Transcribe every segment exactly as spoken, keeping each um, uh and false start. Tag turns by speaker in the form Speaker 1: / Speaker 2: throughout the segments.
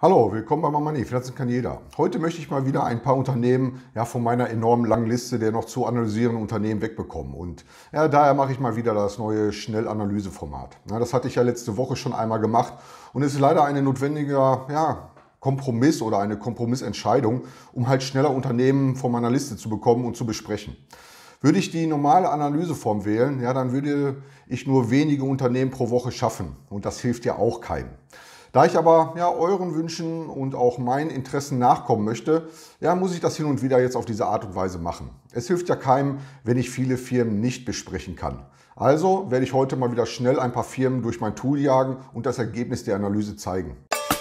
Speaker 1: Hallo, willkommen bei Mamani, Finanzen kann jeder. Heute möchte ich mal wieder ein paar Unternehmen ja, von meiner enormen langen Liste der noch zu analysierenden Unternehmen wegbekommen. Und ja, daher mache ich mal wieder das neue Schnellanalyseformat. Ja, das hatte ich ja letzte Woche schon einmal gemacht und es ist leider ein notwendiger ja, Kompromiss oder eine Kompromissentscheidung, um halt schneller Unternehmen von meiner Liste zu bekommen und zu besprechen. Würde ich die normale Analyseform wählen, ja, dann würde ich nur wenige Unternehmen pro Woche schaffen und das hilft ja auch keinem. Da ich aber ja, euren Wünschen und auch meinen Interessen nachkommen möchte, ja, muss ich das hin und wieder jetzt auf diese Art und Weise machen. Es hilft ja keinem, wenn ich viele Firmen nicht besprechen kann. Also werde ich heute mal wieder schnell ein paar Firmen durch mein Tool jagen und das Ergebnis der Analyse zeigen.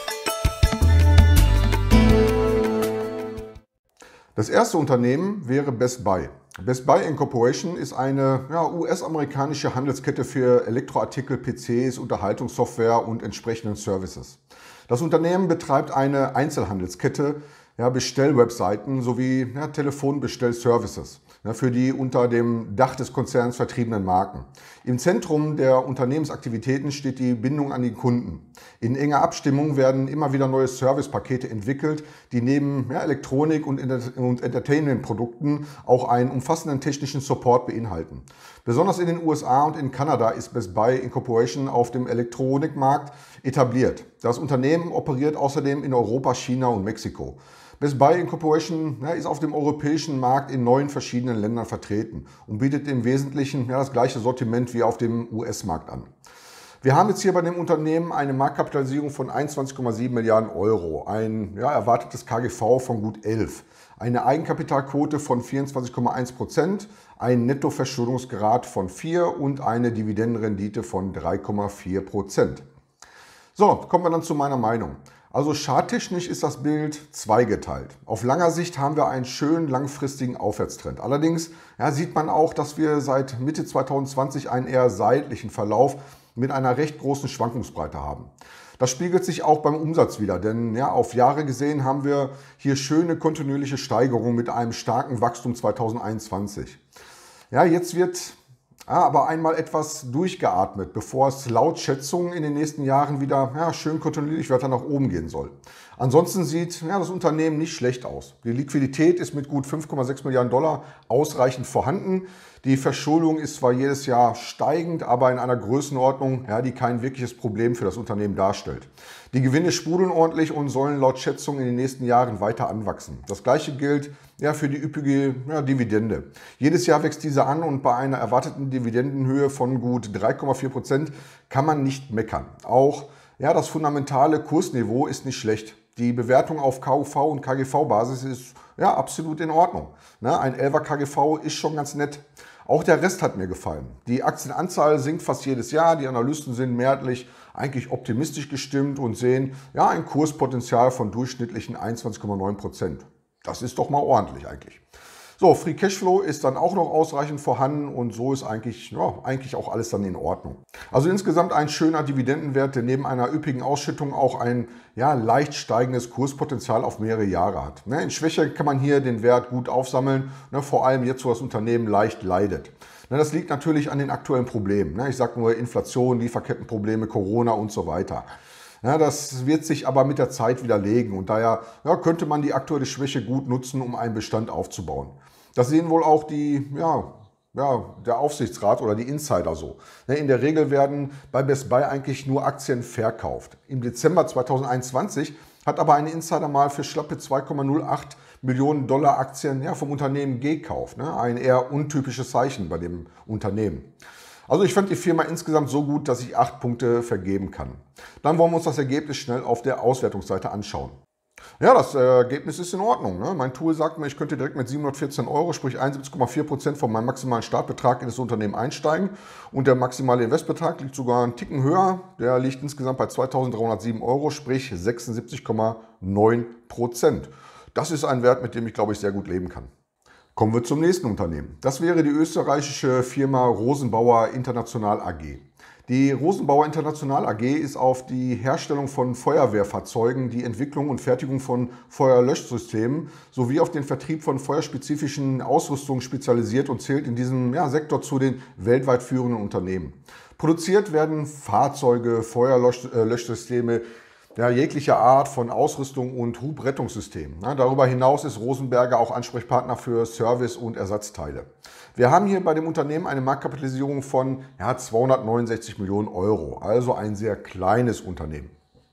Speaker 1: Das erste Unternehmen wäre Best Buy. Best Buy Incorporation ist eine ja, U S-amerikanische Handelskette für Elektroartikel, P Cs, Unterhaltungssoftware und entsprechenden Services. Das Unternehmen betreibt eine Einzelhandelskette, ja, Bestellwebseiten sowie ja, Telefonbestellservices ja, für die unter dem Dach des Konzerns vertriebenen Marken. Im Zentrum der Unternehmensaktivitäten steht die Bindung an die Kunden. In enger Abstimmung werden immer wieder neue Servicepakete entwickelt, die neben ja, Elektronik- und Entertainment-Produkten auch einen umfassenden technischen Support beinhalten. Besonders in den U S A und in Kanada ist Best Buy Incorporation auf dem Elektronikmarkt etabliert. Das Unternehmen operiert außerdem in Europa, China und Mexiko. Best Buy Incorporation ja, ist auf dem europäischen Markt in neun verschiedenen Ländern vertreten und bietet im Wesentlichen ja, das gleiche Sortiment wie auf dem U S-Markt an. Wir haben jetzt hier bei dem Unternehmen eine Marktkapitalisierung von einundzwanzig Komma sieben Milliarden Euro, ein ja, erwartetes K G V von gut elf, eine Eigenkapitalquote von vierundzwanzig Komma eins Prozent, ein Nettoverschuldungsgrad von vier und eine Dividendenrendite von drei Komma vier Prozent. So, kommen wir dann zu meiner Meinung. Also charttechnisch ist das Bild zweigeteilt. Auf langer Sicht haben wir einen schönen langfristigen Aufwärtstrend. Allerdings ja, sieht man auch, dass wir seit Mitte zweitausendzwanzig einen eher seitlichen Verlauf mit einer recht großen Schwankungsbreite haben. Das spiegelt sich auch beim Umsatz wider, denn ja, auf Jahre gesehen haben wir hier schöne kontinuierliche Steigerungen mit einem starken Wachstum zweitausendeinundzwanzig. Ja, jetzt wird Ja, aber einmal etwas durchgeatmet, bevor es laut Schätzungen in den nächsten Jahren wieder ja, schön kontinuierlich weiter nach oben gehen soll. Ansonsten sieht ja, das Unternehmen nicht schlecht aus. Die Liquidität ist mit gut fünf Komma sechs Milliarden Dollar ausreichend vorhanden. Die Verschuldung ist zwar jedes Jahr steigend, aber in einer Größenordnung, ja, die kein wirkliches Problem für das Unternehmen darstellt. Die Gewinne sprudeln ordentlich und sollen laut Schätzungen in den nächsten Jahren weiter anwachsen. Das gleiche gilt ja, für die üppige ja, Dividende. Jedes Jahr wächst diese an und bei einer erwarteten Dividendenhöhe von gut drei Komma vier Prozent kann man nicht meckern. Auch ja, das fundamentale Kursniveau ist nicht schlecht. Die Bewertung auf K U V und K G V-Basis ist ja, absolut in Ordnung. Ne, ein elfer K G V ist schon ganz nett. Auch der Rest hat mir gefallen. Die Aktienanzahl sinkt fast jedes Jahr. Die Analysten sind mehrheitlich eigentlich optimistisch gestimmt und sehen ja, ein Kurspotenzial von durchschnittlichen einundzwanzig Komma neun Prozent. Das ist doch mal ordentlich eigentlich. So, Free Cashflow ist dann auch noch ausreichend vorhanden und so ist eigentlich, ja, eigentlich auch alles dann in Ordnung. Also insgesamt ein schöner Dividendenwert, der neben einer üppigen Ausschüttung auch ein ja, leicht steigendes Kurspotenzial auf mehrere Jahre hat. Ne, in Schwäche kann man hier den Wert gut aufsammeln, ne, vor allem jetzt, wo das Unternehmen leicht leidet. Ne, das liegt natürlich an den aktuellen Problemen. Ne, ich sage nur Inflation, Lieferkettenprobleme, Corona und so weiter. Ja, das wird sich aber mit der Zeit widerlegen und daher ja, könnte man die aktuelle Schwäche gut nutzen, um einen Bestand aufzubauen. Das sehen wohl auch die, ja, ja, der Aufsichtsrat oder die Insider so. In der Regel werden bei Best Buy eigentlich nur Aktien verkauft. Im Dezember zweitausendeinundzwanzig hat aber ein Insider mal für schlappe zwei Komma null acht Millionen Dollar Aktien ja, vom Unternehmen gekauft. Ne? Ein eher untypisches Zeichen bei dem Unternehmen. Also ich fand die Firma insgesamt so gut, dass ich acht Punkte vergeben kann. Dann wollen wir uns das Ergebnis schnell auf der Auswertungsseite anschauen. Ja, das Ergebnis ist in Ordnung. Ne? Mein Tool sagt mir, ich könnte direkt mit siebenhundertvierzehn Euro, sprich einundsiebzig Komma vier Prozent von meinem maximalen Startbetrag in das Unternehmen einsteigen. Und der maximale Investbetrag liegt sogar einen Ticken höher. Der liegt insgesamt bei zweitausenddreihundertsieben Euro, sprich sechsundsiebzig Komma neun Prozent. Das ist ein Wert, mit dem ich, glaube ich, sehr gut leben kann. Kommen wir zum nächsten Unternehmen. Das wäre die österreichische Firma Rosenbauer International A G. Die Rosenbauer International A G ist auf die Herstellung von Feuerwehrfahrzeugen, die Entwicklung und Fertigung von Feuerlöschsystemen sowie auf den Vertrieb von feuerspezifischen Ausrüstungen spezialisiert und zählt in diesem ja, Sektor zu den weltweit führenden Unternehmen. Produziert werden Fahrzeuge, Feuerlöschsysteme, ja, jeglicher Art von Ausrüstung und Hubrettungssystemen. Ja, darüber hinaus ist Rosenberger auch Ansprechpartner für Service und Ersatzteile. Wir haben hier bei dem Unternehmen eine Marktkapitalisierung von ja, zweihundertneunundsechzig Millionen Euro, also ein sehr kleines Unternehmen.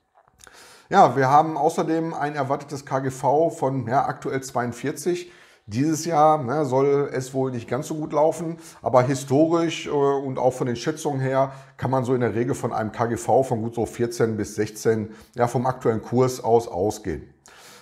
Speaker 1: Ja, wir haben außerdem ein erwartetes K G V von ja, aktuell zweiundvierzig. Dieses Jahr ne, soll es wohl nicht ganz so gut laufen, aber historisch äh, und auch von den Schätzungen her kann man so in der Regel von einem K G V von gut so vierzehn bis sechzehn ja, vom aktuellen Kurs aus ausgehen.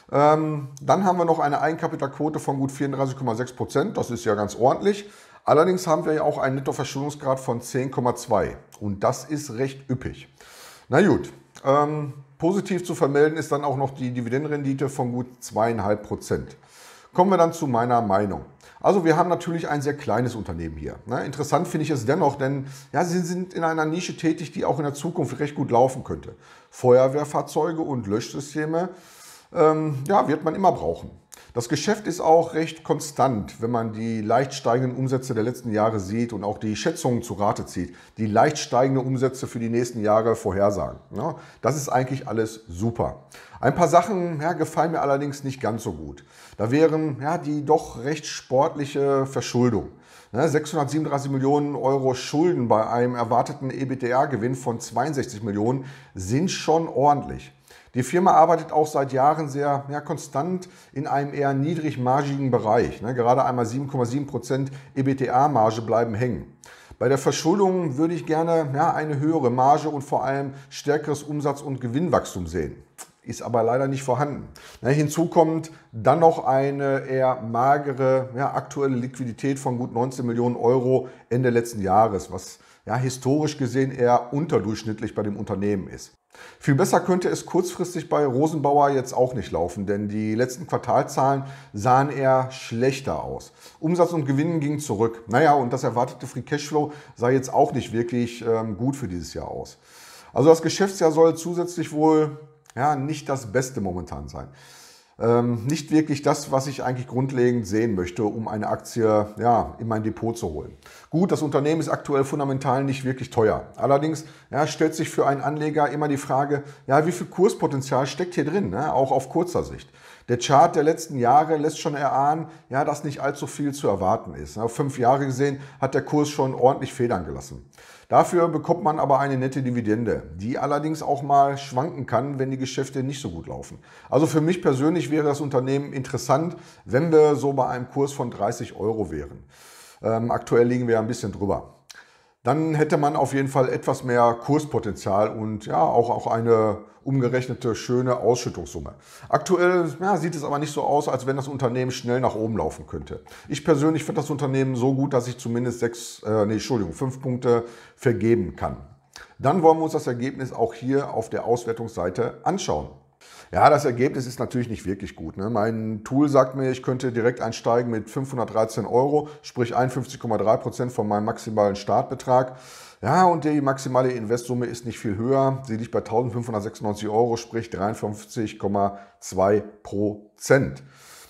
Speaker 1: Ähm, dann haben wir noch eine Eigenkapitalquote von gut vierunddreißig Komma sechs Prozent, das ist ja ganz ordentlich. Allerdings haben wir ja auch einen Nettoverschuldungsgrad von zehn Komma zwei und das ist recht üppig. Na gut, ähm, positiv zu vermelden ist dann auch noch die Dividendenrendite von gut zwei Komma fünf Prozent. Kommen wir dann zu meiner Meinung. Also wir haben natürlich ein sehr kleines Unternehmen hier. Ne? Interessant finde ich es dennoch, denn ja, sie sind in einer Nische tätig, die auch in der Zukunft recht gut laufen könnte. Feuerwehrfahrzeuge und Löschsysteme ähm, ja, wird man immer brauchen. Das Geschäft ist auch recht konstant, wenn man die leicht steigenden Umsätze der letzten Jahre sieht und auch die Schätzungen zu Rate zieht, die leicht steigende Umsätze für die nächsten Jahre vorhersagen. Ja, das ist eigentlich alles super. Ein paar Sachen ja, gefallen mir allerdings nicht ganz so gut. Da wären ja, die doch recht sportliche Verschuldung. sechshundertsiebenunddreißig Millionen Euro Schulden bei einem erwarteten EBITDA-Gewinn von zweiundsechzig Millionen sind schon ordentlich. Die Firma arbeitet auch seit Jahren sehr ja, konstant in einem eher niedrigmargigen Bereich. Ne, gerade einmal sieben Komma sieben Prozent EBITDA-Marge bleiben hängen. Bei der Verschuldung würde ich gerne ja, eine höhere Marge und vor allem stärkeres Umsatz- und Gewinnwachstum sehen. Ist aber leider nicht vorhanden. Ne, hinzu kommt dann noch eine eher magere ja, aktuelle Liquidität von gut neunzehn Millionen Euro Ende letzten Jahres, was ja, historisch gesehen eher unterdurchschnittlich bei dem Unternehmen ist. Viel besser könnte es kurzfristig bei Rosenbauer jetzt auch nicht laufen, denn die letzten Quartalzahlen sahen eher schlechter aus. Umsatz und Gewinn gingen zurück. Naja, und das erwartete Free Cashflow sah jetzt auch nicht wirklich ähm, gut für dieses Jahr aus. Also das Geschäftsjahr soll zusätzlich wohl ja, nicht das Beste momentan sein. Ähm, nicht wirklich das, was ich eigentlich grundlegend sehen möchte, um eine Aktie ja, in mein Depot zu holen. Gut, das Unternehmen ist aktuell fundamental nicht wirklich teuer. Allerdings ja, stellt sich für einen Anleger immer die Frage, ja, wie viel Kurspotenzial steckt hier drin, ne? Auch auf kurzer Sicht. Der Chart der letzten Jahre lässt schon erahnen, ja, dass nicht allzu viel zu erwarten ist. Auf fünf Jahre gesehen hat der Kurs schon ordentlich Federn gelassen. Dafür bekommt man aber eine nette Dividende, die allerdings auch mal schwanken kann, wenn die Geschäfte nicht so gut laufen. Also für mich persönlich wäre das Unternehmen interessant, wenn wir so bei einem Kurs von dreißig Euro wären. Ähm, aktuell liegen wir ein bisschen drüber. Dann hätte man auf jeden Fall etwas mehr Kurspotenzial und ja auch, auch eine umgerechnete schöne Ausschüttungssumme. Aktuell ja, sieht es aber nicht so aus, als wenn das Unternehmen schnell nach oben laufen könnte. Ich persönlich finde das Unternehmen so gut, dass ich zumindest sechs, äh, nee, Entschuldigung, fünf Punkte vergeben kann. Dann wollen wir uns das Ergebnis auch hier auf der Auswertungsseite anschauen. Ja, das Ergebnis ist natürlich nicht wirklich gut. Ne? Mein Tool sagt mir, ich könnte direkt einsteigen mit fünfhundertdreizehn Euro, sprich einundfünfzig Komma drei Prozent von meinem maximalen Startbetrag. Ja, und die maximale Investsumme ist nicht viel höher. Sie liegt bei eintausendfünfhundertsechsundneunzig Euro, sprich dreiundfünfzig Komma zwei Prozent.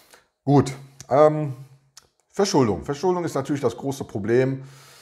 Speaker 1: Gut, ähm, Verschuldung. Verschuldung ist natürlich das große Problem,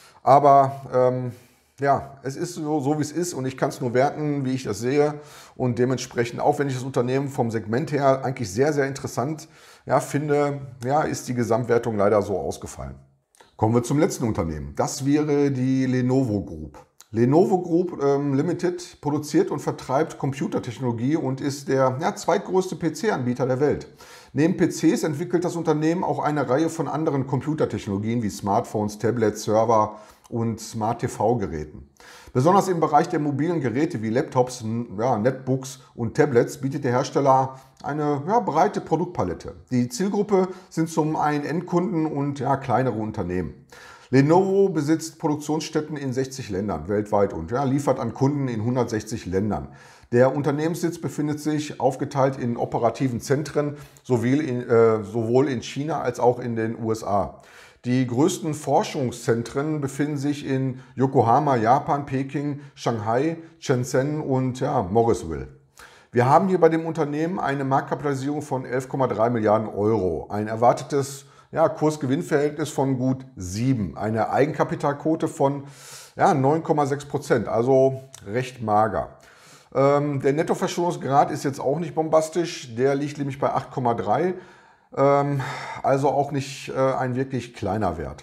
Speaker 1: aber ähm, ja, es ist so, so wie es ist und ich kann es nur werten, wie ich das sehe und dementsprechend, auch wenn ich das Unternehmen vom Segment her eigentlich sehr, sehr interessant ja, finde, ja, ist die Gesamtwertung leider so ausgefallen. Kommen wir zum letzten Unternehmen. Das wäre die Lenovo Group. Lenovo Group ähm, Limited produziert und vertreibt Computertechnologie und ist der ja, zweitgrößte P C-Anbieter der Welt. Neben P Cs entwickelt das Unternehmen auch eine Reihe von anderen Computertechnologien wie Smartphones, Tablets, Server und Smart-T V-Geräten. Besonders im Bereich der mobilen Geräte wie Laptops, ja, Netbooks und Tablets bietet der Hersteller eine ja, breite Produktpalette. Die Zielgruppe sind zum einen Endkunden und ja, kleinere Unternehmen. Lenovo besitzt Produktionsstätten in sechzig Ländern weltweit und ja, liefert an Kunden in hundertsechzig Ländern. Der Unternehmenssitz befindet sich aufgeteilt in operativen Zentren sowohl in, äh, sowohl in China als auch in den U S A. Die größten Forschungszentren befinden sich in Yokohama, Japan, Peking, Shanghai, Shenzhen und ja, Morrisville. Wir haben hier bei dem Unternehmen eine Marktkapitalisierung von elf Komma drei Milliarden Euro, ein erwartetes ja, Kurs-Gewinn-Verhältnis von gut sieben, eine Eigenkapitalquote von ja, neun Komma sechs Prozent, also recht mager. Ähm, der Nettoverschuldungsgrad ist jetzt auch nicht bombastisch, der liegt nämlich bei acht Komma drei, ähm, also auch nicht äh, ein wirklich kleiner Wert.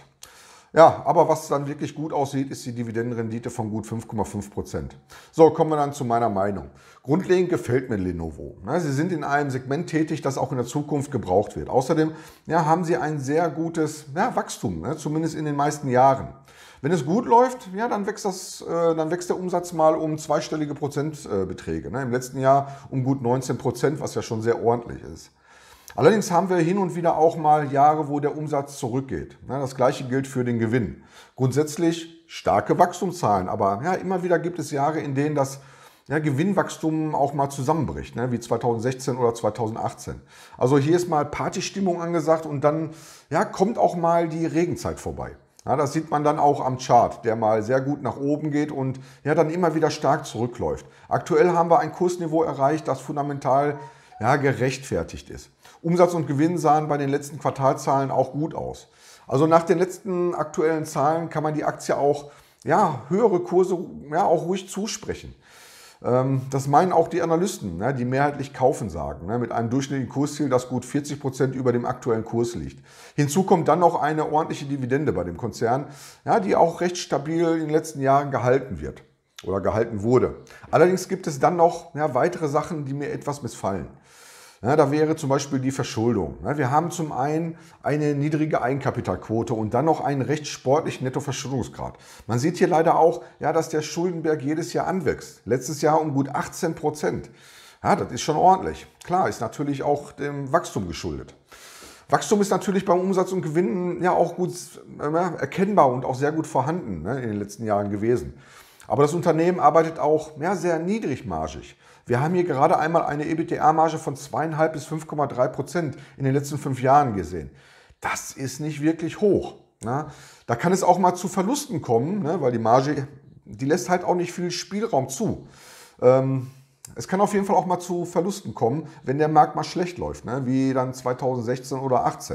Speaker 1: Ja, aber was dann wirklich gut aussieht, ist die Dividendenrendite von gut fünf Komma fünf Prozent. So, kommen wir dann zu meiner Meinung. Grundlegend gefällt mir Lenovo. Sie sind in einem Segment tätig, das auch in der Zukunft gebraucht wird. Außerdem ja, haben sie ein sehr gutes ja, Wachstum, ne, zumindest in den meisten Jahren. Wenn es gut läuft, ja, dann, wächst das, äh, dann wächst der Umsatz mal um zweistellige Prozentbeträge. Ne? Im letzten Jahr um gut neunzehn Prozent, was ja schon sehr ordentlich ist. Allerdings haben wir hin und wieder auch mal Jahre, wo der Umsatz zurückgeht. Das Gleiche gilt für den Gewinn. Grundsätzlich starke Wachstumszahlen, aber ja, immer wieder gibt es Jahre, in denen das ja, Gewinnwachstum auch mal zusammenbricht, ne, wie zweitausendsechzehn oder zweitausendachtzehn. Also hier ist mal Partystimmung angesagt und dann ja, kommt auch mal die Regenzeit vorbei. Ja, das sieht man dann auch am Chart, der mal sehr gut nach oben geht und ja, dann immer wieder stark zurückläuft. Aktuell haben wir ein Kursniveau erreicht, das fundamental ja, gerechtfertigt ist. Umsatz und Gewinn sahen bei den letzten Quartalzahlen auch gut aus. Also nach den letzten aktuellen Zahlen kann man die Aktie auch ja, höhere Kurse ja, auch ruhig zusprechen. Ähm, das meinen auch die Analysten, ne, die mehrheitlich kaufen sagen, ne, mit einem durchschnittlichen Kursziel, das gut vierzig Prozent über dem aktuellen Kurs liegt. Hinzu kommt dann noch eine ordentliche Dividende bei dem Konzern, ja, die auch recht stabil in den letzten Jahren gehalten wird oder gehalten wurde. Allerdings gibt es dann noch ja, weitere Sachen, die mir etwas missfallen. Ja, da wäre zum Beispiel die Verschuldung. Wir haben zum einen eine niedrige Eigenkapitalquote und dann noch einen recht sportlichen Nettoverschuldungsgrad. Man sieht hier leider auch, ja, dass der Schuldenberg jedes Jahr anwächst. Letztes Jahr um gut achtzehn Prozent. Ja, das ist schon ordentlich. Klar, ist natürlich auch dem Wachstum geschuldet. Wachstum ist natürlich beim Umsatz und Gewinn ja auch gut ja, erkennbar und auch sehr gut vorhanden, ne, in den letzten Jahren gewesen. Aber das Unternehmen arbeitet auch ja, sehr niedrigmargig. Wir haben hier gerade einmal eine EBITDA-Marge von zwei Komma fünf bis fünf Komma drei Prozent in den letzten fünf Jahren gesehen. Das ist nicht wirklich hoch. Ne? Da kann es auch mal zu Verlusten kommen, ne? Weil die Marge, die lässt halt auch nicht viel Spielraum zu. Ähm, es kann auf jeden Fall auch mal zu Verlusten kommen, wenn der Markt mal schlecht läuft, ne? Wie dann zweitausendsechzehn oder achtzehn.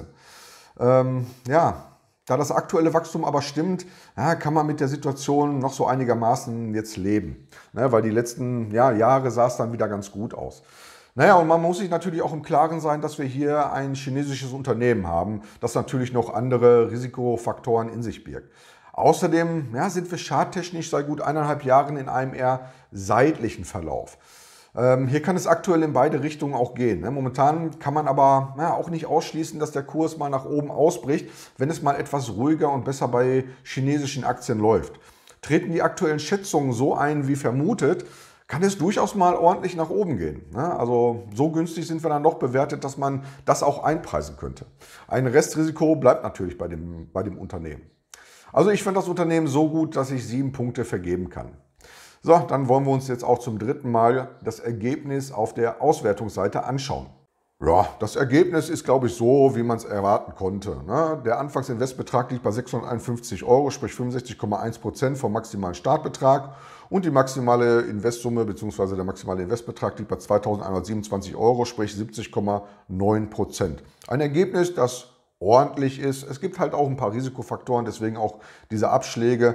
Speaker 1: Ähm, ja. Da das aktuelle Wachstum aber stimmt, ja, kann man mit der Situation noch so einigermaßen jetzt leben. Ne, weil die letzten ja, Jahre sah es dann wieder ganz gut aus. Naja, und man muss sich natürlich auch im Klaren sein, dass wir hier ein chinesisches Unternehmen haben, das natürlich noch andere Risikofaktoren in sich birgt. Außerdem ja, sind wir charttechnisch seit gut eineinhalb Jahren in einem eher seitlichen Verlauf. Hier kann es aktuell in beide Richtungen auch gehen. Momentan kann man aber ja, auch nicht ausschließen, dass der Kurs mal nach oben ausbricht, wenn es mal etwas ruhiger und besser bei chinesischen Aktien läuft. Treten die aktuellen Schätzungen so ein wie vermutet, kann es durchaus mal ordentlich nach oben gehen. Also so günstig sind wir dann doch bewertet, dass man das auch einpreisen könnte. Ein Restrisiko bleibt natürlich bei dem, bei dem Unternehmen. Also ich finde das Unternehmen so gut, dass ich sieben Punkte vergeben kann. So, dann wollen wir uns jetzt auch zum dritten Mal das Ergebnis auf der Auswertungsseite anschauen. Ja, das Ergebnis ist, glaube ich, so, wie man es erwarten konnte. Der Anfangsinvestbetrag liegt bei sechshunderteinundfünfzig Euro, sprich fünfundsechzig Komma eins Prozent vom maximalen Startbetrag. Und die maximale Investsumme bzw. der maximale Investbetrag liegt bei zweitausendeinhundertsiebenundzwanzig Euro, sprich siebzig Komma neun Prozent. Ein Ergebnis, das ordentlich ist. Es gibt halt auch ein paar Risikofaktoren, deswegen auch diese Abschläge.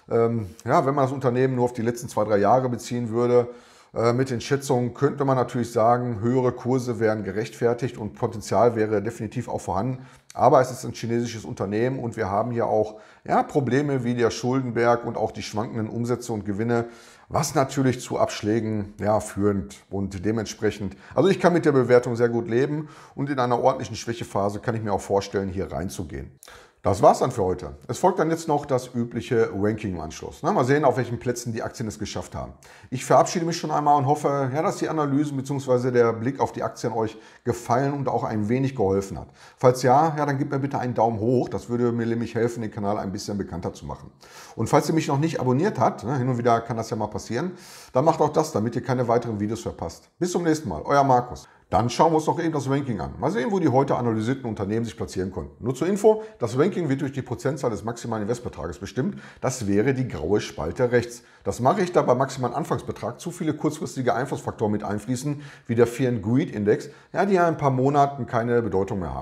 Speaker 1: Ja, wenn man das Unternehmen nur auf die letzten zwei, drei Jahre beziehen würde, äh, mit den Schätzungen könnte man natürlich sagen, höhere Kurse wären gerechtfertigt und Potenzial wäre definitiv auch vorhanden. Aber es ist ein chinesisches Unternehmen und wir haben hier auch ja, Probleme wie der Schuldenberg und auch die schwankenden Umsätze und Gewinne, was natürlich zu Abschlägen ja, führt und dementsprechend, also ich kann mit der Bewertung sehr gut leben und in einer ordentlichen Schwächephase kann ich mir auch vorstellen, hier reinzugehen. Das war's dann für heute. Es folgt dann jetzt noch das übliche Ranking im Anschluss. Mal sehen, auf welchen Plätzen die Aktien es geschafft haben. Ich verabschiede mich schon einmal und hoffe, ja, dass die Analysen bzw. der Blick auf die Aktien euch gefallen und auch ein wenig geholfen hat. Falls ja, ja, dann gebt mir bitte einen Daumen hoch. Das würde mir nämlich helfen, den Kanal ein bisschen bekannter zu machen. Und falls ihr mich noch nicht abonniert habt, hin und wieder kann das ja mal passieren, dann macht auch das, damit ihr keine weiteren Videos verpasst. Bis zum nächsten Mal, euer Markus. Dann schauen wir uns noch eben das Ranking an. Mal sehen, wo die heute analysierten Unternehmen sich platzieren konnten. Nur zur Info, das Ranking wird durch die Prozentzahl des maximalen Investbetrages bestimmt. Das wäre die graue Spalte rechts. Das mache ich, da bei maximalen Anfangsbetrag zu viele kurzfristige Einflussfaktoren mit einfließen, wie der Fear and Greed Index, ja, die ja in ein paar Monaten keine Bedeutung mehr haben.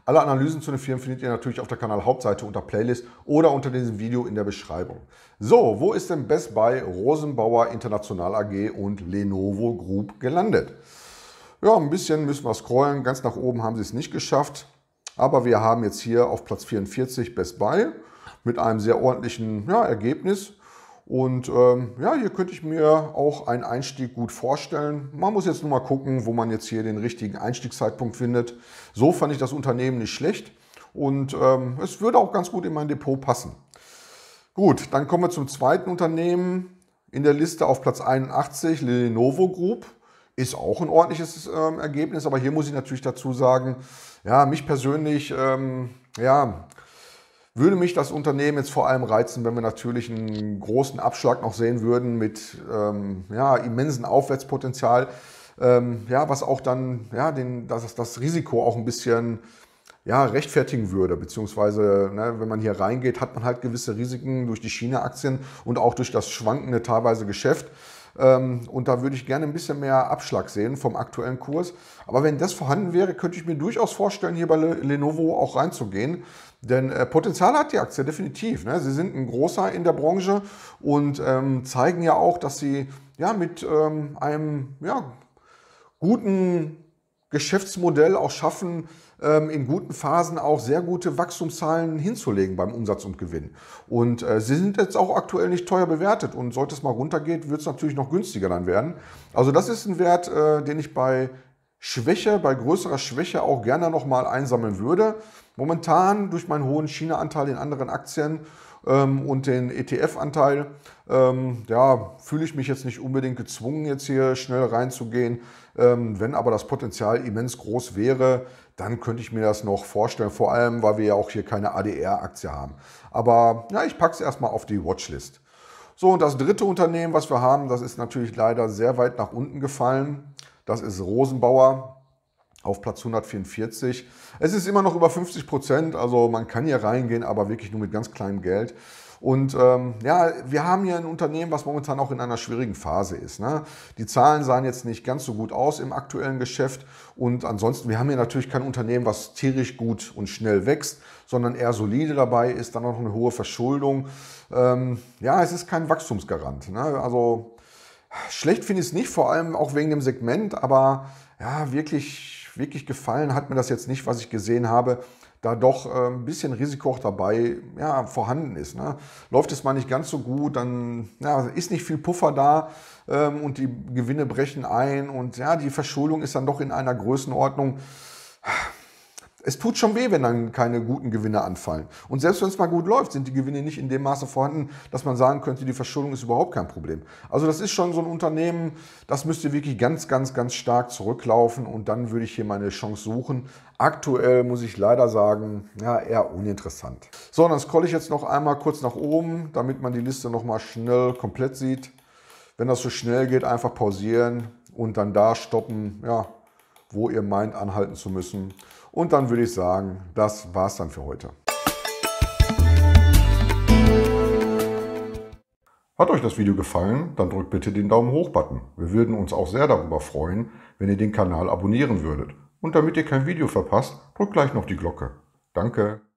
Speaker 1: Alle Analysen zu den Firmen findet ihr natürlich auf der Kanal-Hauptseite unter Playlist oder unter diesem Video in der Beschreibung. So, wo ist denn Best Buy, Rosenbauer International A G und Lenovo Group gelandet? Ja, ein bisschen müssen wir scrollen. Ganz nach oben haben sie es nicht geschafft. Aber wir haben jetzt hier auf Platz vierundvierzig Best Buy mit einem sehr ordentlichen ja, Ergebnis. Und ähm, ja, hier könnte ich mir auch einen Einstieg gut vorstellen. Man muss jetzt nur mal gucken, wo man jetzt hier den richtigen Einstiegszeitpunkt findet. So fand ich das Unternehmen nicht schlecht und ähm, es würde auch ganz gut in mein Depot passen. Gut, dann kommen wir zum zweiten Unternehmen in der Liste auf Platz einundachtzig, Lenovo Group. Ist auch ein ordentliches ähm, Ergebnis, aber hier muss ich natürlich dazu sagen, ja, mich persönlich, ähm, ja, würde mich das Unternehmen jetzt vor allem reizen, wenn wir natürlich einen großen Abschlag noch sehen würden mit ähm, ja, immensen Aufwärtspotenzial, ähm, ja, was auch dann ja, den, das, das Risiko auch ein bisschen ja, rechtfertigen würde, beziehungsweise ne, wenn man hier reingeht, hat man halt gewisse Risiken durch die China-Aktien und auch durch das schwankende teilweise Geschäft. Und da würde ich gerne ein bisschen mehr Abschlag sehen vom aktuellen Kurs. Aber wenn das vorhanden wäre, könnte ich mir durchaus vorstellen, hier bei Lenovo auch reinzugehen. Denn äh, Potenzial hat die Aktie definitiv. Ne? Sie sind ein großer in der Branche und ähm, zeigen ja auch, dass sie ja, mit ähm, einem ja, guten Geschäftsmodell auch schaffen, ähm, in guten Phasen auch sehr gute Wachstumszahlen hinzulegen beim Umsatz und Gewinn. Und äh, sie sind jetzt auch aktuell nicht teuer bewertet und sollte es mal runtergehen, wird es natürlich noch günstiger dann werden. Also das ist ein Wert, äh, den ich bei Schwäche, bei größerer Schwäche auch gerne nochmal einsammeln würde. Momentan durch meinen hohen China-Anteil in anderen Aktien ähm, und den E T F-Anteil, ähm, ja, fühle ich mich jetzt nicht unbedingt gezwungen, jetzt hier schnell reinzugehen. Ähm, wenn aber das Potenzial immens groß wäre, dann könnte ich mir das noch vorstellen, vor allem, weil wir ja auch hier keine A D R-Aktie haben. Aber ja, ich packe es erstmal auf die Watchlist. So, und das dritte Unternehmen, was wir haben, das ist natürlich leider sehr weit nach unten gefallen. Das ist Rosenbauer auf Platz hundertvierundvierzig. Es ist immer noch über fünfzig Prozent, also man kann hier reingehen, aber wirklich nur mit ganz kleinem Geld. Und ähm, ja, wir haben hier ein Unternehmen, was momentan auch in einer schwierigen Phase ist. Ne? Die Zahlen sahen jetzt nicht ganz so gut aus im aktuellen Geschäft. Und ansonsten, wir haben hier natürlich kein Unternehmen, was tierisch gut und schnell wächst, sondern eher solide dabei ist, dann auch eine hohe Verschuldung. Ähm, ja, es ist kein Wachstumsgarant. Ne? Also schlecht finde ich es nicht, vor allem auch wegen dem Segment, aber ja, wirklich, wirklich gefallen hat mir das jetzt nicht, was ich gesehen habe, da doch äh, ein bisschen Risiko auch dabei ja, vorhanden ist. Ne? Läuft es mal nicht ganz so gut, dann ja, ist nicht viel Puffer da ähm, und die Gewinne brechen ein und ja, die Verschuldung ist dann doch in einer Größenordnung. Es tut schon weh, wenn dann keine guten Gewinne anfallen. Und selbst wenn es mal gut läuft, sind die Gewinne nicht in dem Maße vorhanden, dass man sagen könnte, die Verschuldung ist überhaupt kein Problem. Also das ist schon so ein Unternehmen, das müsste wirklich ganz, ganz, ganz stark zurücklaufen und dann würde ich hier meine Chance suchen. Aktuell muss ich leider sagen, ja, eher uninteressant. So, und dann scrolle ich jetzt noch einmal kurz nach oben, damit man die Liste nochmal schnell komplett sieht. Wenn das so schnell geht, einfach pausieren und dann da stoppen, ja, wo ihr meint, anhalten zu müssen. Und dann würde ich sagen, das war's dann für heute. Hat euch das Video gefallen? Dann drückt bitte den Daumen hoch-Button. Wir würden uns auch sehr darüber freuen, wenn ihr den Kanal abonnieren würdet. Und damit ihr kein Video verpasst, drückt gleich noch die Glocke. Danke!